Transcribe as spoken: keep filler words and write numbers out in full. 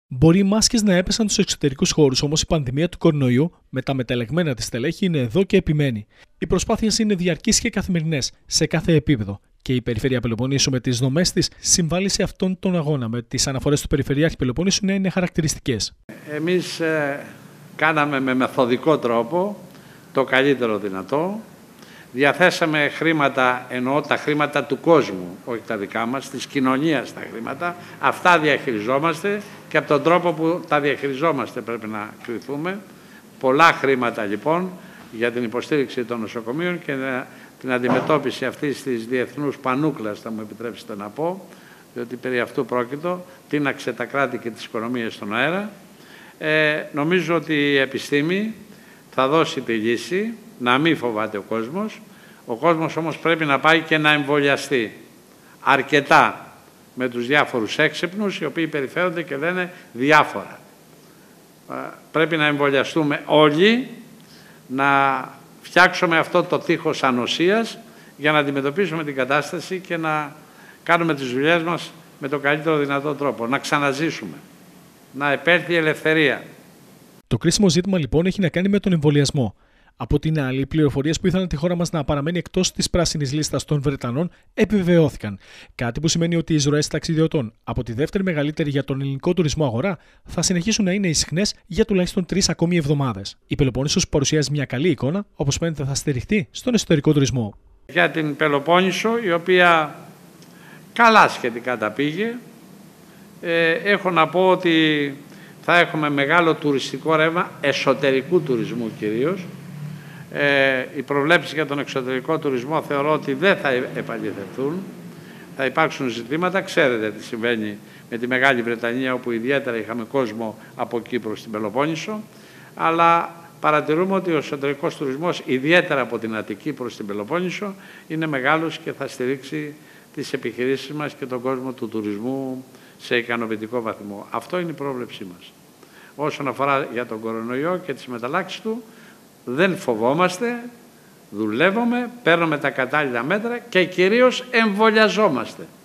Μπορεί οι μάσκες να έπεσαν στους εξωτερικούς χώρους, όμως η πανδημία του κορονοϊού με τα μεταλλεγμένα της στελέχη είναι εδώ και επιμένει. Οι προσπάθειες είναι διαρκείς και καθημερινές σε κάθε επίπεδο. Και η Περιφέρεια Πελοποννήσου με τις δομές της συμβάλλει σε αυτόν τον αγώνα, με τις αναφορές του Περιφερειάρχη Πελοποννήσου να είναι χαρακτηριστικές. Εμείς ε, κάναμε με μεθοδικό τρόπο το καλύτερο δυνατό. Διαθέσαμε χρήματα, εννοώ τα χρήματα του κόσμου, όχι τα δικά μας, της κοινωνίας τα χρήματα. Αυτά διαχειριζόμαστε και από τον τρόπο που τα διαχειριζόμαστε πρέπει να κριθούμε. Πολλά χρήματα λοιπόν για την υποστήριξη των νοσοκομείων και την αντιμετώπιση αυτής της διεθνούς πανούκλας, θα μου επιτρέψετε να πω, διότι περί αυτού πρόκειτο, τίναξε τα κράτη και τις οικονομίες στον αέρα. Ε, νομίζω ότι η επιστήμη θα δώσει τη λύση, να μην φοβάται ο κόσμος. Ο κόσμος όμως πρέπει να πάει και να εμβολιαστεί αρκετά με τους διάφορους έξυπνους, οι οποίοι περιφέρονται και λένε διάφορα. Πρέπει να εμβολιαστούμε όλοι, να φτιάξουμε αυτό το τείχος ανοσίας για να αντιμετωπίσουμε την κατάσταση και να κάνουμε τις δουλειές μας με το καλύτερο δυνατό τρόπο, να ξαναζήσουμε, να επέλθει η ελευθερία. Το κρίσιμο ζήτημα λοιπόν έχει να κάνει με τον εμβολιασμό. Από την άλλη, οι πληροφορίες που ήθελαν τη χώρα μας να παραμένει εκτός της πράσινης λίστας των Βρετανών επιβεβαιώθηκαν. Κάτι που σημαίνει ότι οι εισρωές ταξιδιωτών από τη δεύτερη μεγαλύτερη για τον ελληνικό τουρισμό αγορά θα συνεχίσουν να είναι ισχνές για τουλάχιστον τρεις ακόμη εβδομάδες. Η Πελοπόννησος παρουσιάζει μια καλή εικόνα, όπως φαίνεται θα στηριχτεί στον εσωτερικό τουρισμό. Για την Πελοπόννησο, η οποία καλά σχετικά τα πήγε, ε, έχω να πω ότι θα έχουμε μεγάλο τουριστικό ρεύμα, εσωτερικού τουρισμού κυρίως. Ε, οι προβλέψεις για τον εξωτερικό τουρισμό θεωρώ ότι δεν θα επαληθευτούν. Θα υπάρξουν ζητήματα. Ξέρετε τι συμβαίνει με τη Μεγάλη Βρετανία, όπου ιδιαίτερα είχαμε κόσμο από Κύπρο στην Πελοπόννησο. Αλλά παρατηρούμε ότι ο εσωτερικός τουρισμός, ιδιαίτερα από την Αττική προς την Πελοπόννησο, είναι μεγάλος και θα στηρίξει τις επιχειρήσεις μας και τον κόσμο του τουρισμού σε ικανοποιητικό βαθμό. Αυτό είναι η πρόβλεψή μας. Όσον αφορά για τον κορονοϊό και τις μεταλλάξεις του, δεν φοβόμαστε, δουλεύουμε, παίρνουμε τα κατάλληλα μέτρα και κυρίως εμβολιαζόμαστε.